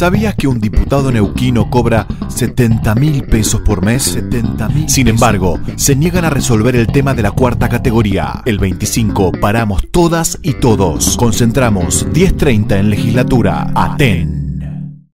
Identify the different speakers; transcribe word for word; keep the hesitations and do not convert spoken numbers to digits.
Speaker 1: ¿Sabías que un diputado neuquino cobra setenta mil pesos por mes? setenta mil. Sin embargo, se niegan a resolver el tema de la cuarta categoría. El veinticinco paramos todas y todos. Concentramos diez treinta en legislatura. Aten.